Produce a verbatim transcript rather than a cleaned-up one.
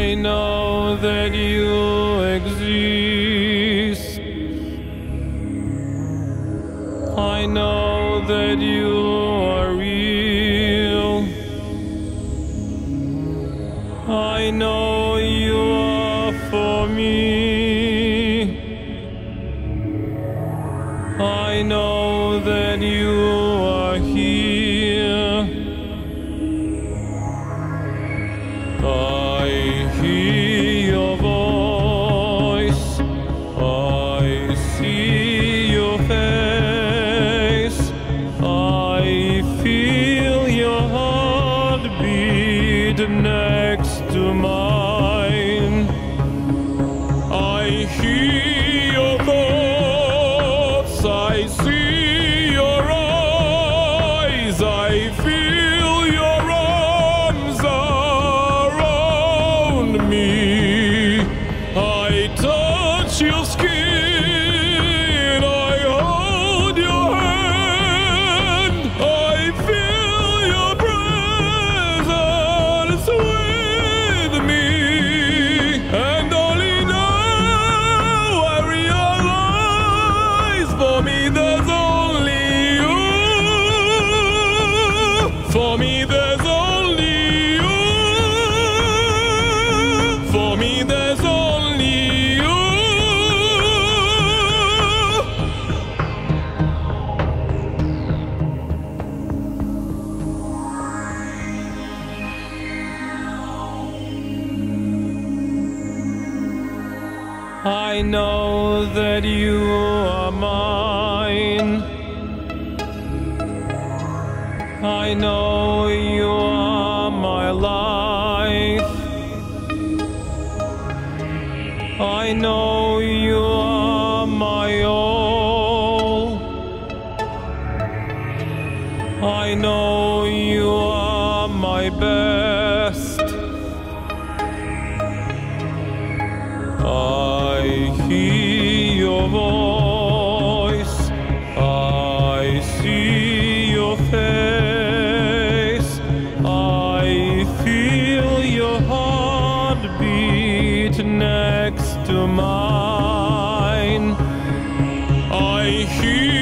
I know that you exist. I know that you are real. I know you are for me. I know that you are here. I hear your voice. I see your face. I feel your heartbeat next to mine. I hear your thoughts. I see your eyes. I feel your arms around me. I touch your skin. I hold your hand. I feel your presence with me. And only now I realize for me there's only you. For me there's only you. For me there's only you. I know that you are mine. I know you are my life. I know you are my all. I know you are my best. I hear your voice. I see your face. I feel your heartbeat next to mine. I hear